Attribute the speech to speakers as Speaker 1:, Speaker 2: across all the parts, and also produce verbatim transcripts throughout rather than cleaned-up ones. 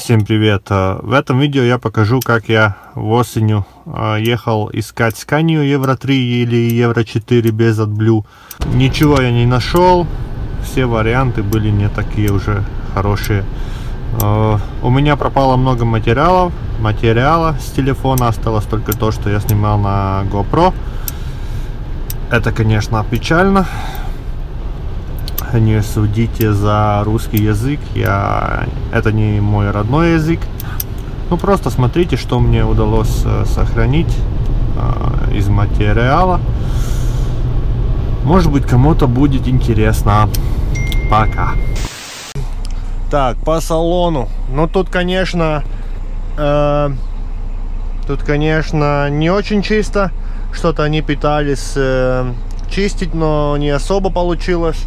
Speaker 1: Всем привет! В этом видео я покажу, как я осенью ехал искать Scania Евро три или Евро четыре без AdBlue. Ничего я не нашел, все варианты были не такие уже хорошие. У меня пропало много материалов, материала с телефона, осталось только то, что я снимал на GoPro. Это, конечно, печально. Не судите за русский язык, я это не мой родной язык. Ну просто смотрите, что мне удалось сохранить э, из материала. Может быть, кому-то будет интересно. Пока. Так, по салону. Ну тут, конечно, э, тут, конечно, не очень чисто. Что-то они пытались э, чистить, но не особо получилось.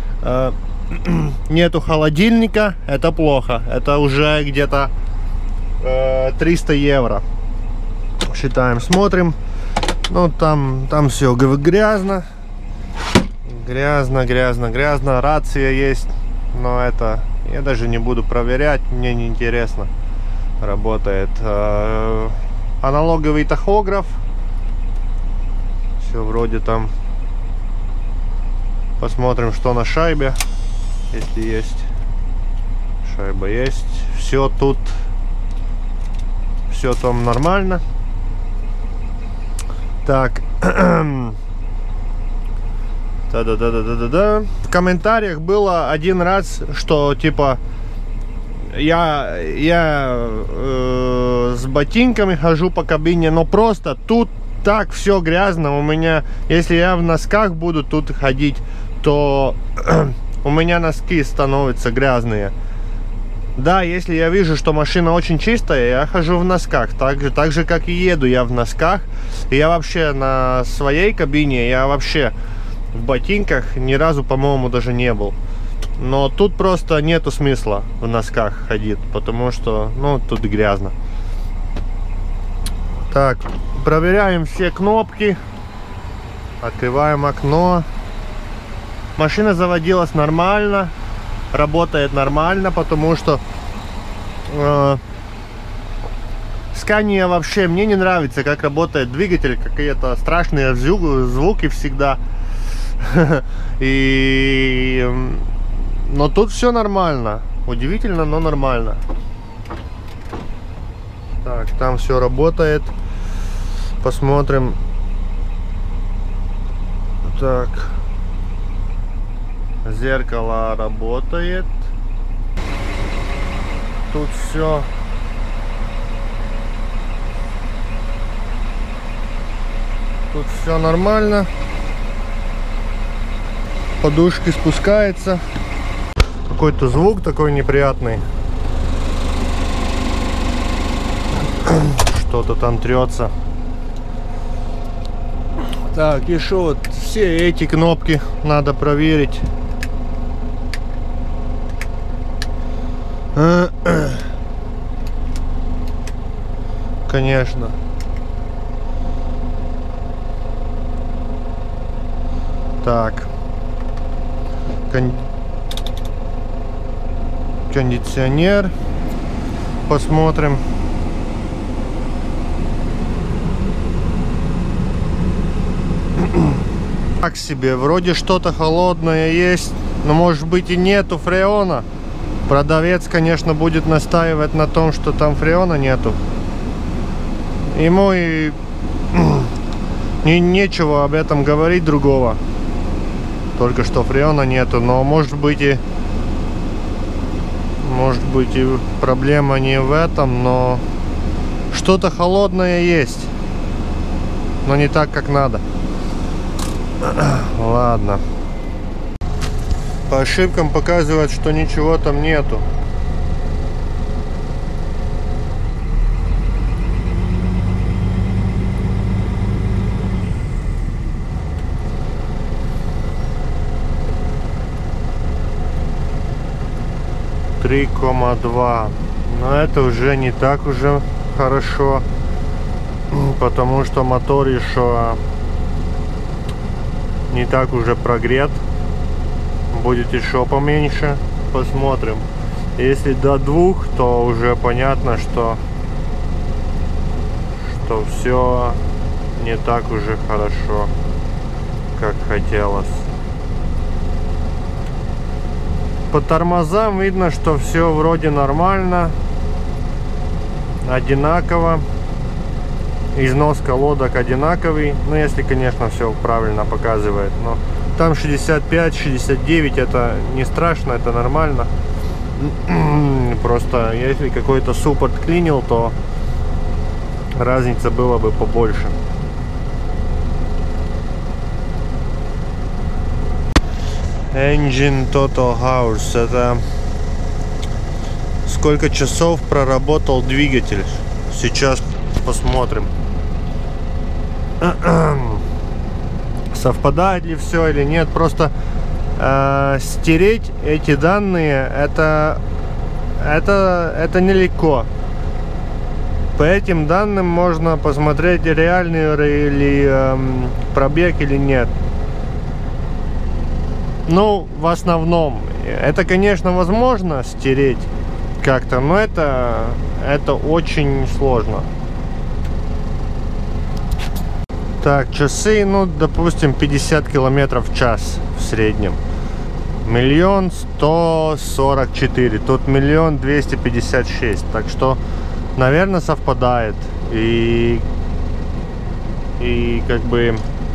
Speaker 1: Нету холодильника, это плохо. Это уже где-то э, триста евро. Считаем, смотрим. Ну там, там все грязно. Грязно, грязно, грязно. Рация есть, но это я даже не буду проверять, мне не интересно. Работает э, аналоговый тахограф. Все вроде там. Посмотрим, что на шайбе, если есть. Шайба есть. Все тут, все там нормально. Так. Да-да-да-да-да-да. В комментариях было один раз, что типа я, я э, с ботинками хожу по кабине, но просто тут так все грязно. У меня, если я в носках буду тут ходить, то у меня носки становятся грязные. Да, если я вижу, что машина очень чистая, я хожу в носках. Так же, так же как и еду я в носках. И я вообще на своей кабине, я вообще в ботинках ни разу, по-моему, даже не был. Но тут просто нету смысла в носках ходить, потому что, ну, тут грязно. Так, проверяем все кнопки. Открываем окно. Машина заводилась нормально, работает нормально, потому что э, Scania вообще мне не нравится, как работает двигатель, какие-то страшные звуки всегда. И но тут все нормально, удивительно, но нормально. Так, там все работает. Посмотрим. Так. Зеркало работает. Тут все. Тут все нормально. Подушки спускаются. Какой-то звук такой неприятный. Что-то там трется. Так, еще вот все эти кнопки надо проверить. Конечно. Так. Кон... Кондиционер. Посмотрим. Так себе, вроде что-то холодное есть, но может быть и нету фреона. Продавец, конечно, будет настаивать на том, что там фреона нету. Ему и не, нечего об этом говорить другого. Только что фреона нету, но может быть и может быть и проблема не в этом, но что-то холодное есть, но не так, как надо. Ладно. По ошибкам показывает, что ничего там нету. три и два. Но это уже не так уже хорошо, потому что мотор еще не так уже прогрет. Будет еще поменьше. Посмотрим. Если до двух, то уже понятно, что, что все не так уже хорошо, как хотелось. По тормозам видно, что все вроде нормально, одинаково. Износ колодок одинаковый, ну если, конечно, все правильно показывает. Но там шестьдесят пять шестьдесят девять, это не страшно, это нормально. Просто если какой-то суппорт клинил, то разница была бы побольше. Engine Total Hours. Это сколько часов проработал двигатель. Сейчас посмотрим. Совпадает ли все или нет. Просто э, стереть эти данные, это, это, это нелегко. По этим данным можно посмотреть, реальный или э, пробег или нет. Ну, в основном, это, конечно, возможно стереть как-то, но это, это очень сложно. Так, часы, ну, допустим, пятьдесят километров в час в среднем. Миллион сто сорок четыре, тут миллион двести пятьдесят шесть. Так что, наверное, совпадает. И, и как бы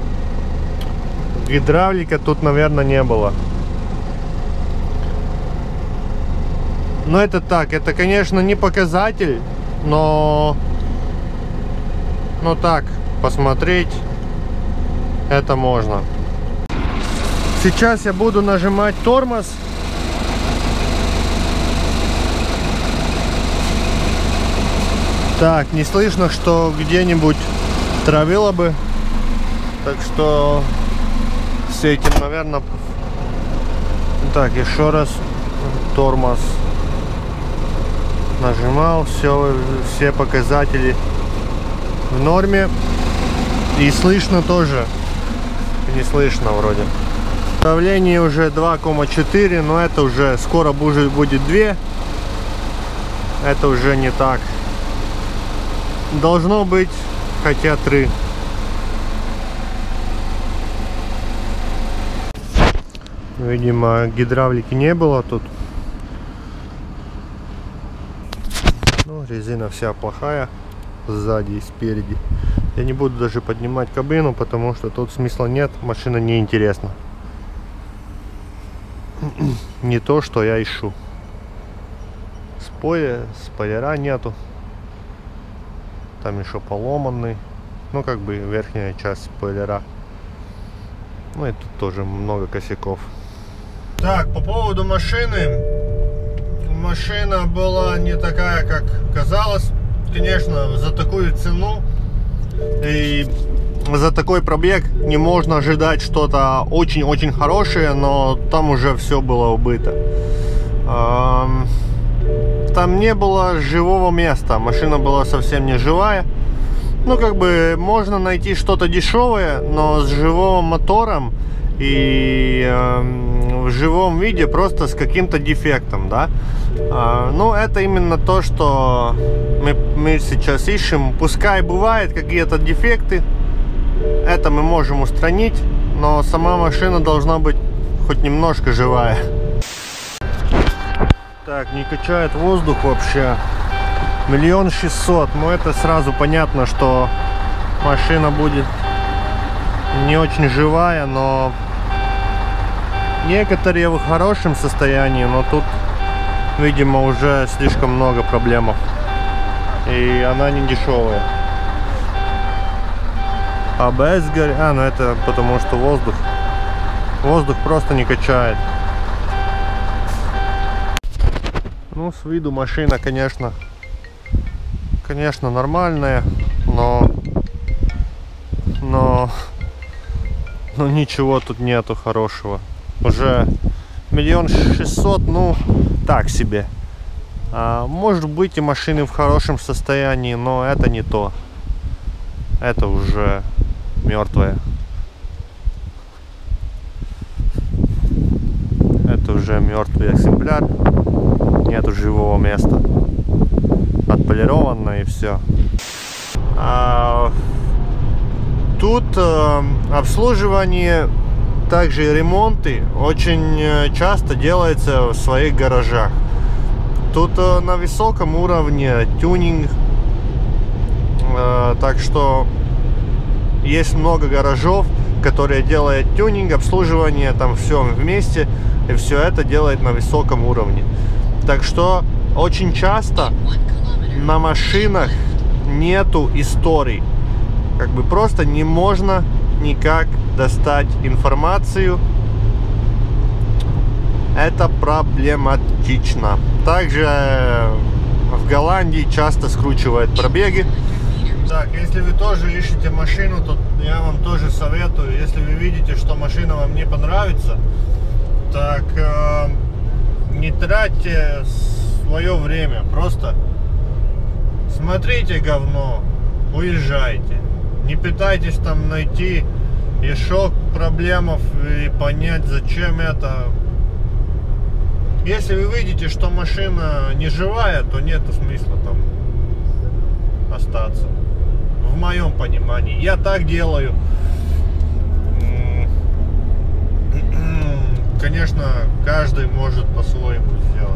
Speaker 1: гидравлика тут, наверное, не было. Но это так, это, конечно, не показатель, но, но так, посмотреть это можно. Сейчас я буду нажимать тормоз. Так, не слышно, что где-нибудь травило бы. Так что с этим, наверное... Так, еще раз тормоз. Нажимал, все, все показатели в норме. И слышно тоже. Не слышно вроде. Давление уже два и четыре, но это уже скоро будет два. Это уже не так. Должно быть хотя три. Видимо, гидравлики не было тут. Ну, резина вся плохая. Сзади и спереди. Я не буду даже поднимать кабину, потому что тут смысла нет. Машина не интересна. Не то, что я ищу. Спойлер, спойлера нету. Там еще поломанный. Ну, как бы верхняя часть спойлера. Ну и тут тоже много косяков. Так, по поводу машины. Машина была не такая, как казалось. Конечно, за такую цену и за такой пробег не можно ожидать что-то очень-очень хорошее, но там уже все было убыто. Там не было живого места, машина была совсем не живая. Ну, как бы можно найти что-то дешевое, но с живым мотором и э, в живом виде, просто с каким-то дефектом, да. Э, ну, это именно то, что мы, мы сейчас ищем. Пускай бывают какие-то дефекты, это мы можем устранить, но сама машина должна быть хоть немножко живая. Так, не качает воздух вообще. Миллион шестьсот. Ну, это сразу понятно, что машина будет не очень живая, но некоторые в хорошем состоянии, но тут, видимо, уже слишком много проблем. И она не дешевая. А АБС горит. А, ну это потому что воздух. Воздух просто не качает. Ну, с виду машина, конечно, конечно, нормальная, но, но, но ничего тут нету хорошего. Уже миллион шестьсот, ну, так себе. А, может быть и машины в хорошем состоянии, но это не то. Это уже мертвая. Это уже мертвый экземпляр. нету живого места. Отполировано и все. А тут э, обслуживание, также и ремонты очень часто делается в своих гаражах. Тут э, на высоком уровне тюнинг, э, так что есть много гаражов, которые делают тюнинг, обслуживание, там все вместе, и все это делает на высоком уровне. Так что очень часто на машинах нету историй, как бы просто не можно никак достать информацию. Это проблематично. Также в Голландии часто скручивают пробеги. Так, если вы тоже ищете машину, то я вам тоже советую, если вы видите, что машина вам не понравится, так э, не тратьте свое время, просто смотрите говно, уезжайте. Не пытайтесь там найти еще проблемов и понять, зачем это. Если вы видите, что машина не живая, то нет смысла там остаться. В моем понимании. Я так делаю. Конечно, каждый может по-своему сделать.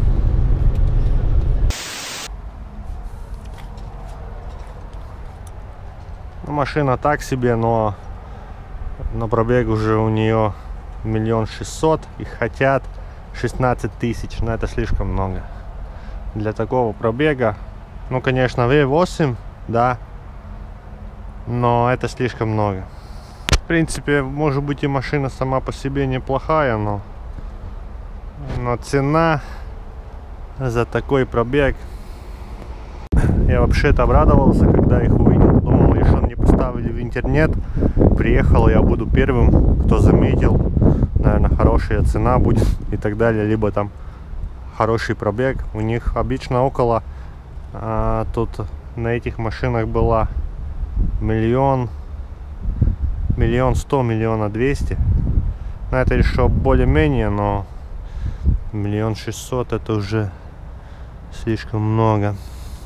Speaker 1: Ну, машина так себе, но на пробег уже у нее миллион шестьсот, и хотят шестнадцать тысяч, но это слишком много для такого пробега. Ну, конечно, ви восемь, да, но это слишком много. В принципе, может быть, и машина сама по себе неплохая, но, но цена за такой пробег. Я вообще-то обрадовался, когда их увидел. Думал, еще не поставили в интернет. Приехал, я буду первым, кто заметил. Наверное, хорошая цена будет и так далее. Либо там хороший пробег. У них обычно около, а, тут на этих машинах было миллион, миллион сто, миллиона двести. Но это еще более-менее, но миллион шестьсот это уже слишком много.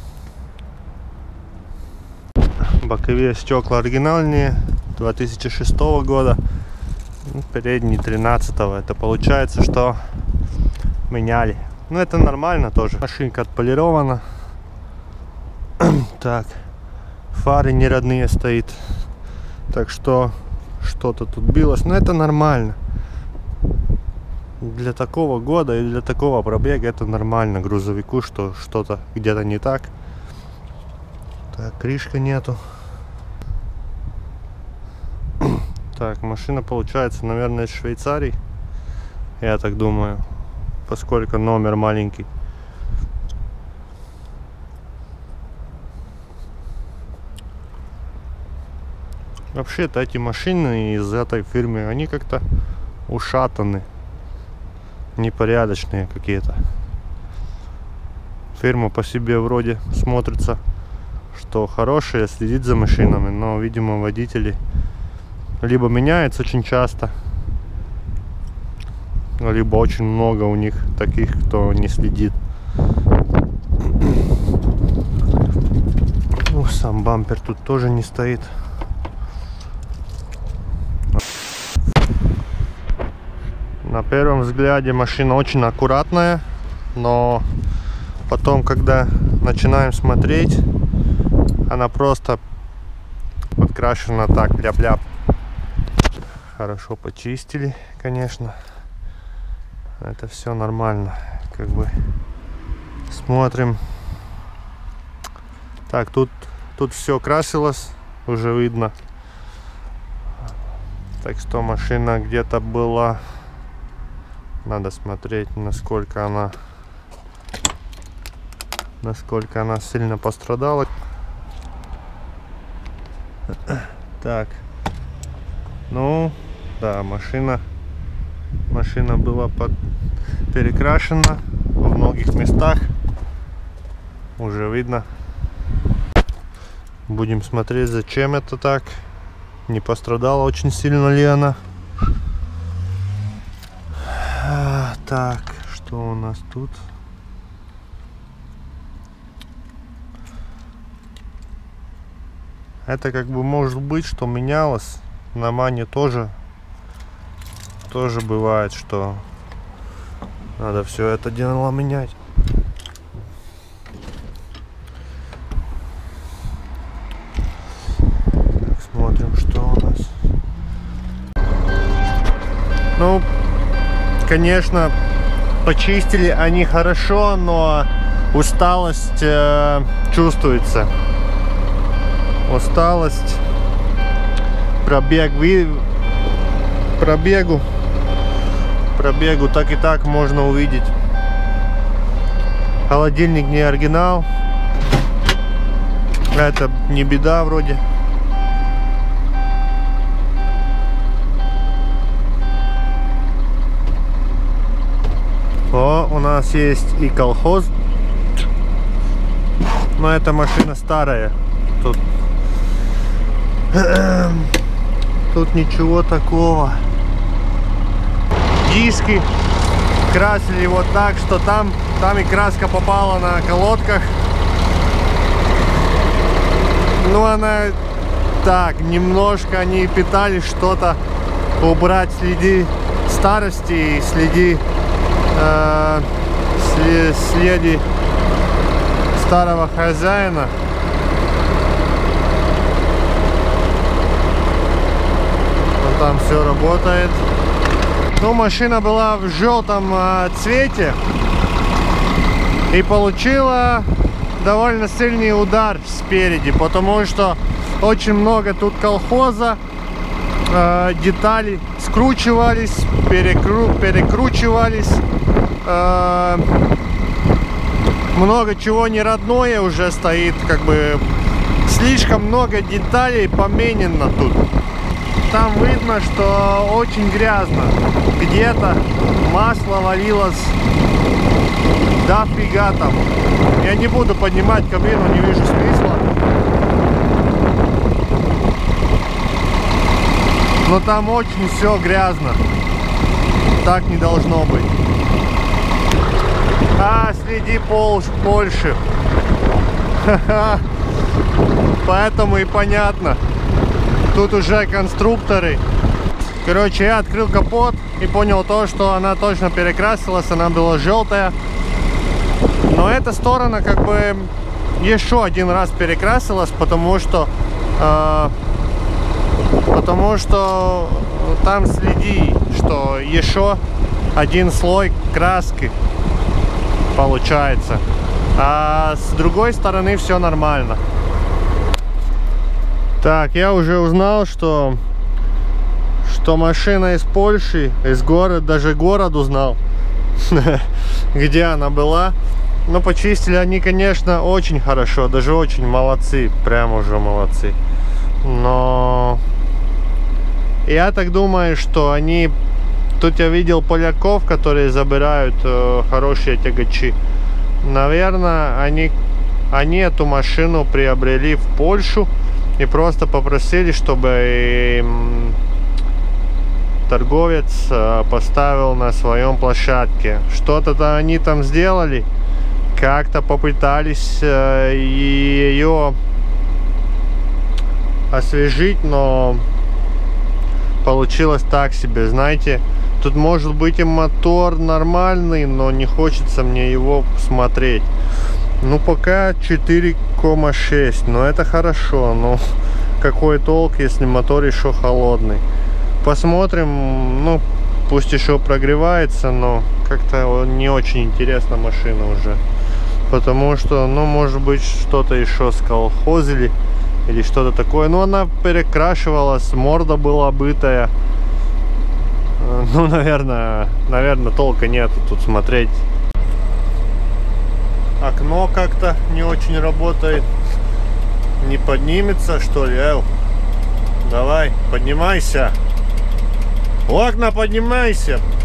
Speaker 1: Боковые стекла оригинальные, две тысячи шестого года, передние тринадцатого. Это получается, что меняли. Ну, это нормально тоже. Машинка отполирована. Так, фары не родные стоит, так что что-то тут билось, но это нормально. Для такого года и для такого пробега это нормально грузовику, что что-то где-то не так. Так, крышка нету. Так, машина получается, наверное, из Швейцарии, я так думаю, поскольку номер маленький. Вообще-то эти машины из этой фирмы, они как-то ушатаны, непорядочные какие-то. Фирма по себе вроде смотрится, что хорошая, следит за машинами, но, видимо, водители либо меняются очень часто, либо очень много у них таких, кто не следит. Ну, сам бампер тут тоже не стоит. На первом взгляде машина очень аккуратная, но потом, когда начинаем смотреть, она просто подкрашена так, ляп-ляп. Хорошо почистили, конечно. Это все нормально. Как бы смотрим. Так, тут, тут все красилось, уже видно. Так что машина где-то была. Надо смотреть, насколько она насколько она сильно пострадала. Так, ну да, машина машина была под, перекрашена во многих местах, уже видно. Будем смотреть, зачем это так, не пострадала очень сильно ли она. А, так, что у нас тут? Это как бы может быть, что менялось. На Мане тоже, тоже бывает, что надо все это дело менять. Так, смотрим, что у нас. Ну, конечно, почистили они хорошо, но усталость э, чувствуется. Усталость. Пробег, пробегу, пробегу так и так можно увидеть. Холодильник не оригинал. Это не беда вроде. О, у нас есть и колхоз. Но эта машина старая. Тут, тут ничего такого. Диски красили вот так, что там, там и краска попала на колодках. Ну, она так, немножко они пытались что-то убрать, следы старости и следы э, следы старого хозяина. Вот там все работает. Ну, машина была в желтом э, цвете и получила довольно сильный удар спереди, потому что очень много тут колхоза, э, детали скручивались, перекру, перекручивались, э, много чего не родное уже стоит, как бы слишком много деталей поменено тут. Там видно, что очень грязно, где-то масло валилось дофига там. Я не буду поднимать кабину, не вижу смысла. Но там очень все грязно. Так не должно быть. А, следи Пол, Польши. Поэтому и понятно. Тут уже конструкторы. Короче, я открыл капот и понял то, что она точно перекрасилась. Она была желтая. Но эта сторона как бы еще один раз перекрасилась, потому что э, потому что там следи, что еще один слой краски получается, а с другой стороны все нормально. Так, я уже узнал, что что машина из Польши, из города, даже город узнал, где она была. Но почистили они, конечно, очень хорошо, даже очень молодцы, прям уже молодцы. Но я так думаю, что они... Тут я видел поляков, которые забирают э, хорошие тягачи. Наверное, они, они эту машину приобрели в Польшу и просто попросили, чтобы им торговец э, поставил на своем площадке. Что-то они там сделали. Как-то попытались э, ее освежить, но получилось так себе, знаете. Тут может быть и мотор нормальный, но не хочется мне его смотреть. Ну, пока четыре и шесть, но это хорошо. Но какой толк, если мотор еще холодный? Посмотрим, ну, пусть еще прогревается, но как-то не очень интересна машина уже. Потому что, ну, может быть, что-то еще сколхозили или что-то такое. Ну, она перекрашивалась, морда была бытая. Ну, наверное, наверное, толка нет тут смотреть. Окно как-то не очень работает. Не поднимется, что ли? Эл, давай, поднимайся. Окна, поднимайся.